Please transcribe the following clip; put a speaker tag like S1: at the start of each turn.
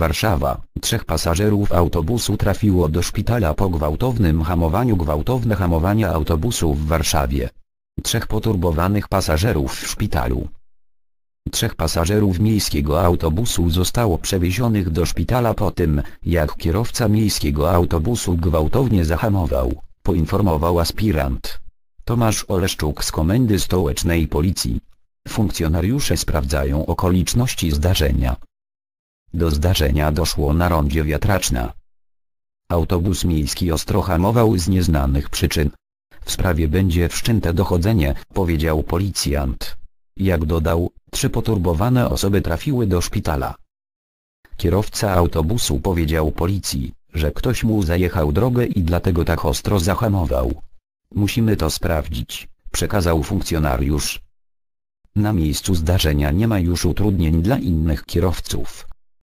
S1: Warszawa. 3 pasażerów autobusu trafiło do szpitala po gwałtownym hamowaniu. Gwałtowne hamowanie autobusu w Warszawie. 3 poturbowanych pasażerów w szpitalu. 3 pasażerów miejskiego autobusu zostało przewiezionych do szpitala po tym, jak kierowca miejskiego autobusu gwałtownie zahamował, poinformował aspirant Tomasz Oleszczuk z Komendy Stołecznej Policji. Funkcjonariusze sprawdzają okoliczności zdarzenia. Do zdarzenia doszło na rondzie Wiatraczna. Autobus miejski ostro hamował z nieznanych przyczyn. W sprawie będzie wszczęte dochodzenie, powiedział policjant. Jak dodał, 3 poturbowane osoby trafiły do szpitala. Kierowca autobusu powiedział policji, że ktoś mu zajechał drogę i dlatego tak ostro zahamował. Musimy to sprawdzić, przekazał funkcjonariusz. Na miejscu zdarzenia nie ma już utrudnień dla innych kierowców.